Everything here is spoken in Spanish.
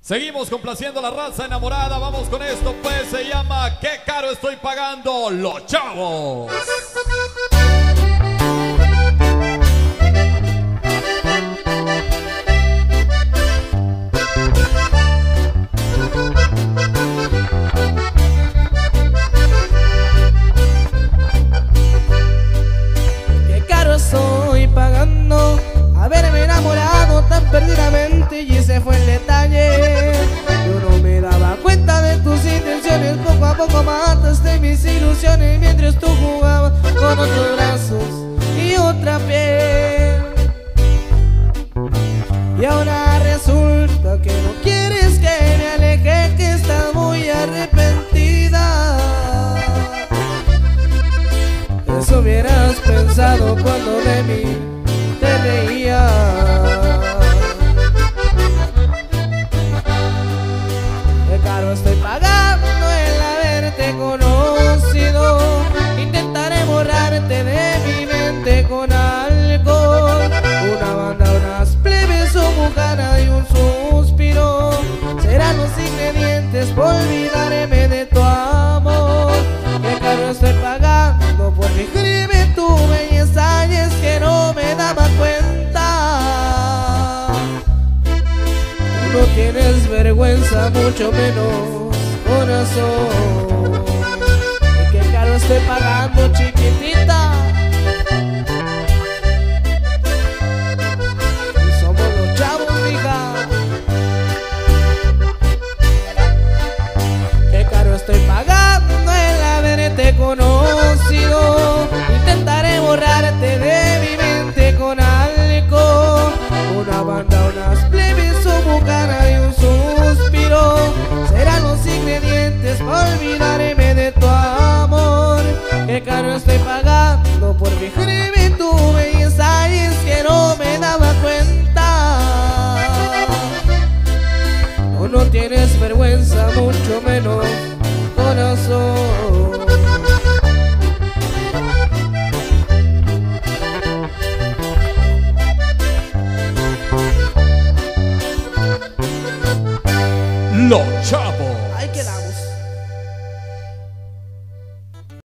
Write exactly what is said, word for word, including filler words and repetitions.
Seguimos complaciendo a la raza enamorada. Vamos con esto, pues se llama Qué caro estoy pagando, Los Chavos. Qué caro estoy pagando haberme enamorado tan perdidamente, y ese fue el detalle. Yo no me daba cuenta de tus intenciones, poco a poco mataste mis ilusiones mientras tú jugabas con otros brazos y otra piel. Y ahora resulta que no quieres que me aleje, que estás muy arrepentida. Eso hubieras pensado cuando de mí te reías. Qué caro estoy pagando el haberte conocido. Intentaré borrarte de mi mente con algo, una banda, unas plebes, un bucana y un suspiro. Serán los ingredientes por olvidarme de tu amor. Qué caro estoy pagando por fingirme tu belleza, y es que no me daba cuenta. Tú no tienes vergüenza, mucho menos corazón. Y qué caro estoy pagando, chiquitita. Y somos los chavos, mija. Qué caro estoy pagando el haberte conocido. Intentaré borrarte de mi mente con algo, una banda, unas plebes, un bucana y un suspiro. Serán los ingredientes para olvidarme de tu amor. Qué caro estoy pagando por fingirme tu belleza, y es que no me daba cuenta. Tú no tienes vergüenza, mucho menos corazón. Los Chavos.